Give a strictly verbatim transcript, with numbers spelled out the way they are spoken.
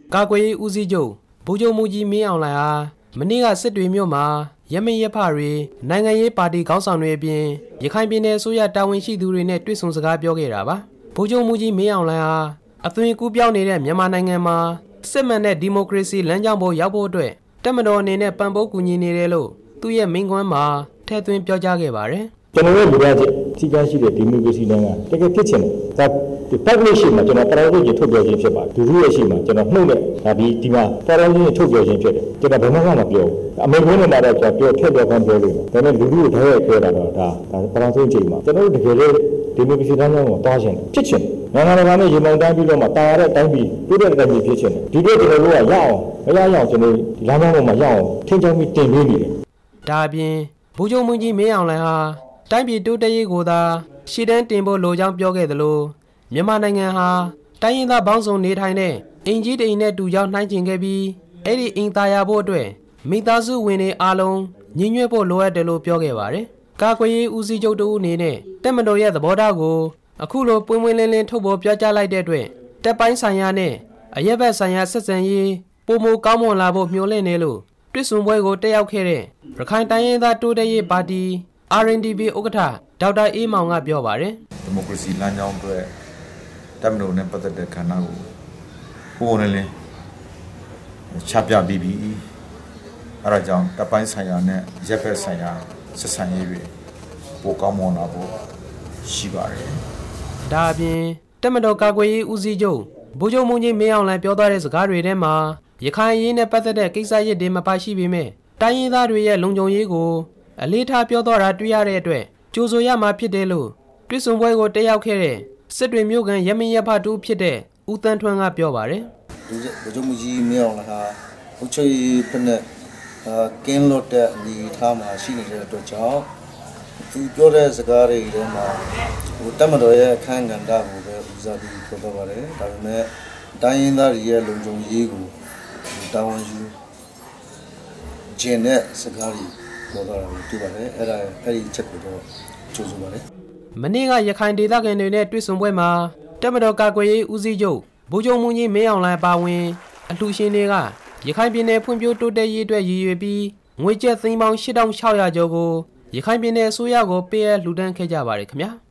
ကာကွယ်ရေးဦးစီးချုပ်ဗိုလ်ချုပ်မှူးကြီးမင်းအောင်လှိုင်ဟာမနေ့ကစစ်တွေမြို့မှာရမင်းရဖတွေနိုင်ငံရေးပါတီခေါင်းဆောင်တွေအပြင်ရခိုင်ပြည်နယ်အစိုးရတာဝန်ရှိသူတွေနဲ့တွေ့ဆုံစကားပြောခဲ့တာပါဗိုလ်ချုပ်မှူးကြီးမင်းအောင်လှိုင်ဟာအသွင်ကူးပြောင်းနေတဲ့မြန်မာနိုင်ငံမှာစစ်မှန်တဲ့ဒီမိုကရေစီလမ်းကြောင်းပေါ်ရောက်ဖို့အတွက်တပ်မတော်အနေနဲ့ပံ့ပိုးကူညီနေတယ်လို့သူရဲ့မိန့်ခွန်းမှာထည့်သွင်းပြောကြားခဲ့ပါတယ်ကျွန်တော်တို့လူသားချင်းထိခိုက်ရှိတဲ့ဒီမိုကရေစီနိုင်ငံတကယ်ဖြစ်ချင်တယ်ဒါဒီ public ရှိမှာကျွန်တော်ပရောင်းကြီးထုတ်ပြောခြင်းဖြစ်ပါတယ်လူထုရဲ့ရှိမှာကျွန်တော်နှုတ်နဲ့ဒါဒီဒီမှာပရောင်းကြီးထုတ်ပြောခြင်းဖြစ်တယ်ကျွန်တော်ဘယ်မှမပြောအမေကွန်းနဲ့မှာတော့ကျွန်တော်ပြောထည့်ပြောကောင်းပြောလို့ဒါနဲ့လူထုကိုထားရပြောတာတော့ဒါဒါပရောင်းဆုံးချိန်မှာကျွန်တော်တို့တကယ်လေဒီမိုကရေစီလမ်းကြောင်းကိုတွားချင်ဖြစ်ချင်နိုင်ငံတကာနဲ့ရေမောင်တိုင်းပြီးတော့မှတာရတဲ့တိုင်းပြည်ပြည့်တဲ့တိုင်းပြည်ဖြစ်ချင်တယ်ဒီတော့ကျွန်တော်တို့ကရအောင်မရအောင်ကျွန်တော်လမ်းကြောင်းပေါ်မှာရအောင်ထင်ကြောင်းပြီးတင်ပေးနေတယ်ဒါအပြင်ဗိုလ်ချုပ်မှူးကြီးမင်းအောင်လှိုင်ဟာတိုင်းပြည်တိုးတက်ရေးကိုသာရှေ့တန်းတင်ဖို့လိုကြောင်းပြောခဲ့သလိုမြန်မာနိုင်ငံဟာတိုင်းရင်းသားပေါင်းစုံနေထိုင်တဲ့အင်ကြီးတိန်နဲ့တူကြောင်းနှိုင်းကျင်ခဲ့ပြီးအဲ့ဒီအင်သားရဖို့အတွက်မိသားစုဝင်တွေအားလုံးညီညွတ်ဖို့လိုအပ်တယ်လို့ပြောခဲ့ပါတယ်။ကာကွယ်ရေးဦးစီးချုပ်တို့အနေနဲ့တပ်မတော်ရဲ့သဘောထားကိုအခုလိုပွင့်ပွင့်လင်းလင်းထုတ်ပေါ်ပြောကြားလိုက်တဲ့အတွက်တပ်ပိုင်းဆိုင်ရာနဲ့အရက်ဘက်ဆိုင်ရာဆက်ဆံရေးပုံမကောင်းမွန်လာဖို့မျှော်လင့်နေလို့တွစ်ဆုံပွဲကိုတက်ရောက်ခဲ့တဲ့ရခိုင်တိုင်းရင်းသားတိုးတက်ရေးပါတီ အာရ် အန် ဒီ ပီ ဥက္ကဋ္ဌဒေါက်တာအေးမောင်ကပြောပါတယ်ဒီမိုကရေစီလမ်းကြောင်းအတွက်တပ်မတော်နဲ့ပတ်သက်တဲ့ခန္ဓာကိုပုံနဲ့လင်းချပြပြီးပြီအဲဒါကြောင့်တပ်ပိုင်းဆိုင်ရာနဲ့ရက်ဘက်ဆိုင်ရာဆက်ဆံရေးတွေပိုကောင်းမွန်လာဖို့ရှိပါတယ်ဒါအပြင်တပ်မတော်ကာကွယ်ရေးဦးစီးချုပ်ဗိုလ်ချုပ်မှူးကြီးမင်းအောင်လှိုင်ပြောသွားတဲ့စကားတွေထဲမှာရခိုင်အရေးနဲ့ပတ်သက်တဲ့ကိစ္စရပ်တွေမပါရှိပေမဲ့တိုင်းရင်းသားတွေရဲ့လုံခြုံရေးကိုအလေးထားပြောသွားတာတွေ့ရတဲ့အတွက်ကြိုဆိုရမှာဖြစ်တယ်လို့တွစ်ဆုံပွဲကိုတက်ရောက်ခဲ့တဲ့စစ်တွေမြို့ကန်ရမင်းရဖတူဖြစ်တဲ့ဦးတန်းထွန်းကပြောပါတယ်ဗိုလ်ချုပ်မှူးကြီးမင်းအောင်လှိုင်ဟာအုပ်ချုပ်ရေးဖက်နဲ့ကင်းလွတ်တဲ့အနေအထားမှာရှိနေတဲ့အတွက်ကြောင့်သူပြောတဲ့စကားတွေထဲမှာဟိုတပ်မတော်ရဲ့အခမ်းကဏ္ဍကိုပဲဦးစားပြီးပြောတော့ပါတယ်ဒါပေမဲ့တိုင်းရင်းသားတွေရဲ့လုံခြုံရေးကိုတာဝန်ယူကျင်းတဲ့စကားတွေပြောတော့တာကိုတွေ့ပါတယ်အဲ့ဒါအဲ့ဒီချက်ကိုတော့ကြိုးစားပါတယ်မနေ့ကရခိုင်ဒေသခံတွေနဲ့တွေ့ဆုံပွဲမှာတပ်မတော်ကာကွယ်ရေးဦးစီးချုပ်ဗိုလ်ချုပ်မှူးကြီးမင်းအောင်လှိုင်ပါဝင်အလှူရှင်တွေကရခိုင်ပြည်နယ်ဖွံ့ဖြိုးတိုးတက်ရေးအတွက်ရည်ရွယ်ပြီးငွေကျပ်သိန်းပေါင်းရှစ်ထောင်ခြောက်ရာကျော်ကိုရခိုင်ပြည်နယ်အစိုးရကိုပေးအပ်လှူဒန်းခဲ့ကြပါတယ်ခင်ဗျာ